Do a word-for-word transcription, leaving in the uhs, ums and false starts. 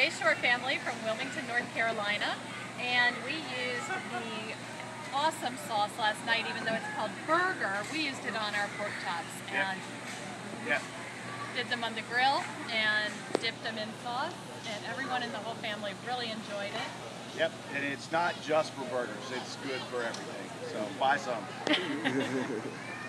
Bayshore family from Wilmington, North Carolina, and we used the awesome sauce last night, even though it's called burger. We used it on our pork chops and yeah. did them on the grill and dipped them in sauce, and everyone in the whole family really enjoyed it. Yep, and it's not just for burgers, it's good for everything, so buy some.